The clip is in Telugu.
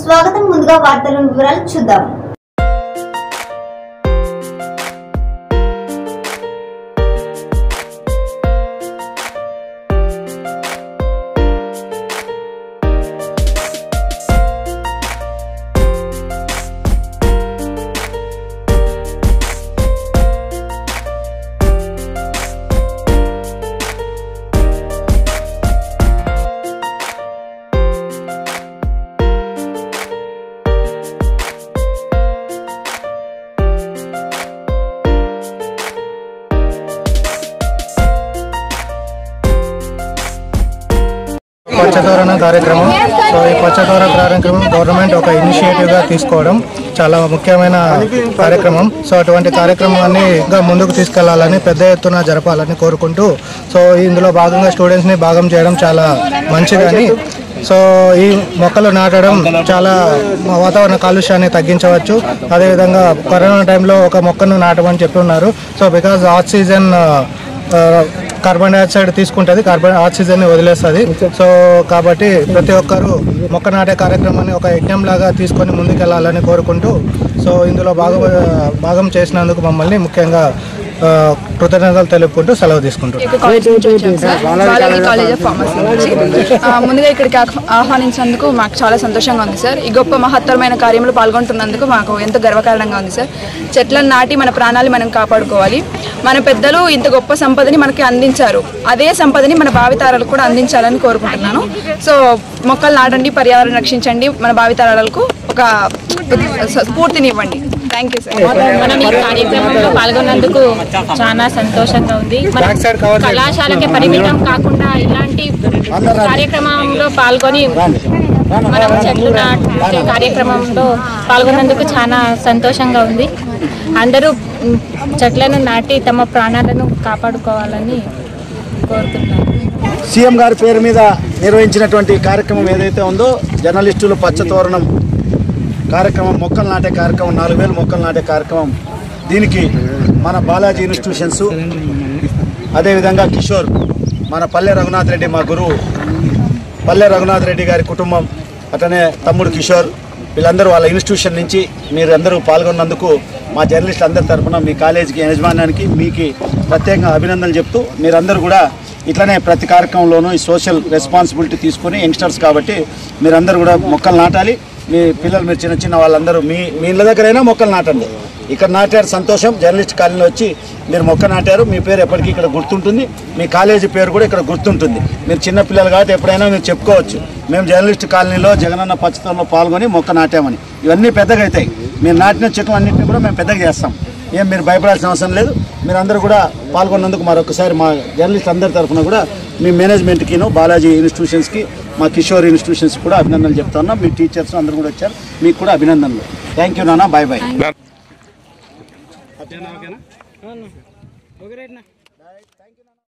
స్వాగతం. ముందుగా వార్తల వివరాలు చూద్దాం. పచ్చతోరణ కార్యక్రమం. సో ఈ పచ్చతోరణ కార్యక్రమం గవర్నమెంట్ ఒక ఇనిషియేటివ్గా తీసుకోవడం చాలా ముఖ్యమైన కార్యక్రమం. సో అటువంటి కార్యక్రమాన్ని ఇంకా ముందుకు తీసుకెళ్లాలని, పెద్ద ఎత్తున జరపాలని కోరుకుంటూ, సో ఇందులో భాగంగా స్టూడెంట్స్ని భాగం చేయడం చాలా మంచిదని, సో ఈ మొక్కలు నాటడం చాలా వాతావరణ కాలుష్యాన్ని తగ్గించవచ్చు. అదేవిధంగా కరోనా టైంలో ఒక మొక్కను నాటమని చెప్పి ఉన్నారు. So because oxygen carbon dioxide తీసుకుంటుంది, ఆక్సిజన్ని వదిలేస్తుంది. సో కాబట్టి ప్రతి ఒక్కరూ మొక్క నాటే కార్యక్రమాన్ని ఒక యజ్ఞంలాగా తీసుకొని ముందుకెళ్లాలని కోరుకుంటూ, సో ఇందులో భాగం చేసినందుకు మమ్మల్ని ముఖ్యంగా కృతజ్ఞతలు తెలుపుకుంటూ సెలవు తీసుకుంటున్నాం. ముందుగా ఇక్కడికి ఆహ్వానించినందుకు మాకు చాలా సంతోషంగా ఉంది సార్. ఈ గొప్ప మహత్తరమైన కార్యంలో పాల్గొంటున్నందుకు మాకు ఎంతో గర్వకారణంగా ఉంది సార్. చెట్లను నాటి మన ప్రాణాలు మనం కాపాడుకోవాలి. మన పెద్దలు ఇంత గొప్ప సంపదని మనకి అందించారు. అదే సంపదని మన భావితరాలకు కూడా అందించాలని కోరుకుంటున్నాను. సో మొక్కలు నాటండి, పర్యావరణం రక్షించండి, మన భావితరాలకు ఒక స్ఫూర్తినివ్వండి. Thank you sir. మనం ఈ కార్యక్రమంలో పాల్గొన్నందుకు చాలా సంతోషంగా ఉంది. మన కళాశాలకి పరిమితం కాకుండా ఇలాంటి కార్యక్రమంలో పాల్గొని మనం చెట్లు నాటే కార్యక్రమంలో పాల్గొన్నందుకు చాలా సంతోషంగా ఉంది. అందరూ చెట్లను నాటి తమ ప్రాణాలను కాపాడుకోవాలని కోరుతున్నాను. సీఎం గారి పేరు మీద నిర్వహించినటువంటి కార్యక్రమం ఏదైతే ఉందో, జర్నలిస్టులు పచ్చతోరణం కార్యక్రమం, మొక్కలు నాటే కార్యక్రమం, 4000 మొక్కలు నాటే కార్యక్రమం, దీనికి మన బాలాజీ ఇన్స్టిట్యూషన్స్, అదేవిధంగా కిషోర్, మన పల్లె రఘునాథ్ రెడ్డి, మా గురువు పల్లె రఘునాథ్ రెడ్డి గారి కుటుంబం, అట్లనే తమ్ముడు కిషోర్, వీళ్ళందరూ వాళ్ళ ఇన్స్టిట్యూషన్ నుంచి మీరందరూ పాల్గొన్నందుకు మా జర్నలిస్టులు అందరి తరఫున మీ కాలేజీకి, యజమాన్యానికి మీకు ప్రత్యేకంగా అభినందనలు చెప్తూ, మీరందరూ కూడా ఇట్లనే ప్రతి కార్యక్రమంలోనూ ఈ సోషల్ రెస్పాన్సిబిలిటీ తీసుకొని, యంగ్స్టర్స్ కాబట్టి మీరందరూ కూడా మొక్కలు నాటాలి. మీ పిల్లలు, మీరు చిన్న చిన్న వాళ్ళందరూ మీ ఇళ్ళ దగ్గరైనా మొక్కలు నాటండి. ఇక్కడ నాటారు సంతోషం. జర్నలిస్ట్ కాలనీలో వచ్చి మీరు మొక్క నాటారు, మీ పేరు ఎప్పటికీ ఇక్కడ గుర్తుంటుంది, మీ కాలేజీ పేరు కూడా ఇక్కడ గుర్తుంటుంది. మీరు చిన్నపిల్లలు కాబట్టి ఎప్పుడైనా మీరు చెప్పుకోవచ్చు, మేము జర్నలిస్ట్ కాలనీలో జగనన్న పచ్చతోరణంలో పాల్గొని మొక్క నాటామని. ఇవన్నీ పెద్దగా అవుతాయి. మీరు నాటిన చెట్లు అన్నింటినీ కూడా మేము పెద్దగా చేస్తాం. ఏం మీరు భయపడాల్సిన అవసరం లేదు. మీరందరూ కూడా పాల్గొన్నందుకు మరొకసారి మా జర్నలిస్ట్ అందరి తరఫున కూడా మీ మేనేజ్మెంట్కిను, బాలాజీ ఇన్స్టిట్యూషన్స్కి, మా కిషోర్ ఇన్స్టిట్యూషన్స్ కూడా అభినందనలు చెప్తా ఉన్నాం. మీ టీచర్స్ అందరూ కూడా వచ్చారు, మీకు కూడా అభినందనలు. థ్యాంక్ యూ నాన్న, బాయ్ బాయ్.